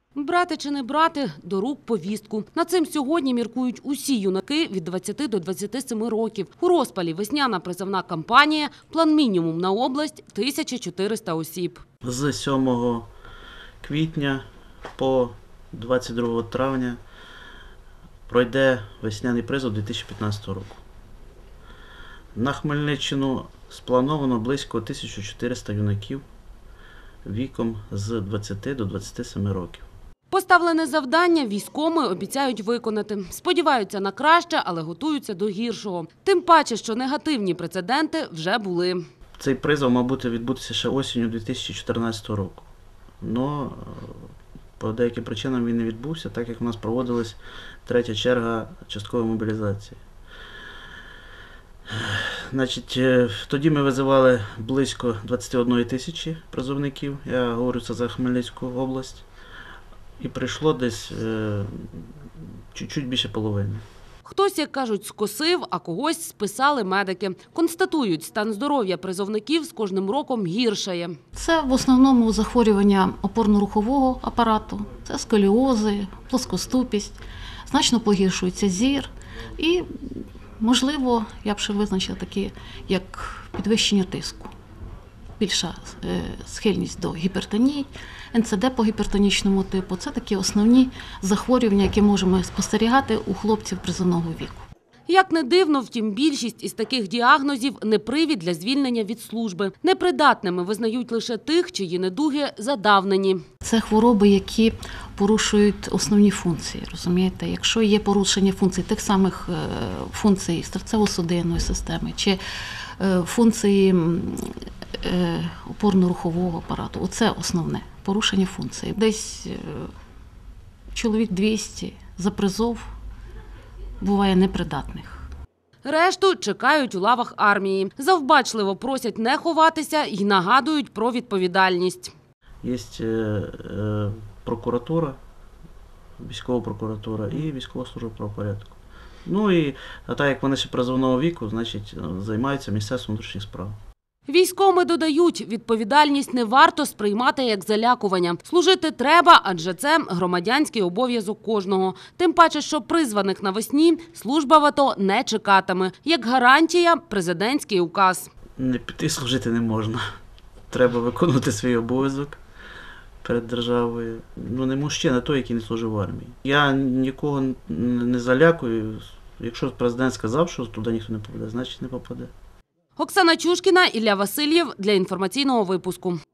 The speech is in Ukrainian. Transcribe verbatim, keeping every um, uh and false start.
Брати чи не брати – до рук повістку. Над цим сьогодні міркують усі юнаки від двадцяти до двадцяти семи років. У розпалі весняна призовна кампанія, план мінімум на область – тисяча чотириста осіб. З сьомого квітня по двадцять другого травня пройде весняний призов дві тисячі п'ятнадцятого року. На Хмельниччину сплановано близько тисяча чотириста юнаків віком з двадцяти до двадцяти семи років. Поставлене завдання військоми обіцяють виконати. Сподіваються на краще, але готуються до гіршого. Тим паче, що негативні прецеденти вже були. Цей призов мав бути відбутися ще осінню дві тисячі чотирнадцятого року. Но по деяким причинам він не відбувся, так як у нас проводилась третя черга часткової мобілізації. Значить, тоді ми визивали близько двадцяти одної тисячі призовників, я говорю це за Хмельницьку область, і прийшло десь е, чуть-чуть більше половини. Хтось, як кажуть, скосив, а когось списали медики. Констатують, стан здоров'я призовників з кожним роком гіршає. Це в основному захворювання опорно-рухового апарату, це сколіози, плоскоступість, значно погіршується зір і, можливо, я б ще визначила такі, як підвищення тиску, більша схильність до гіпертонії, ен це де по гіпертонічному типу. Це такі основні захворювання, які можемо спостерігати у хлопців призовного віку. Як не дивно, втім, більшість із таких діагнозів – не привід для звільнення від служби. Непридатними визнають лише тих, чиї недуги задавнені. Це хвороби, які порушують основні функції, розумієте? Якщо є порушення функцій, тих самих функцій серцево-судинної системи чи функції опорно-рухового апарату, оце основне порушення функцій. Десь чоловік двісті за призов буває непридатних. Решту чекають у лавах армії. Завбачливо просять не ховатися і нагадують про відповідальність. Є прокуратура, військова прокуратура і військова служба правопорядку. Ну і а так як вони ще призовного віку, значить займаються Міністерством внутрішніх справ. Військоми додають, відповідальність не варто сприймати як залякування. Служити треба, адже це громадянський обов'язок кожного. Тим паче, що призваних навесні служба в АТО не чекатиме. Як гарантія – президентський указ. Не піти служити не можна. Треба виконувати свій обов'язок перед державою. Ну не мужчина, а той, який не служив в армії. Я нікого не залякую. Якщо президент сказав, що туди ніхто не попаде, значить не попаде. Оксана Чушкіна, Ілля Васильєв для інформаційного випуску.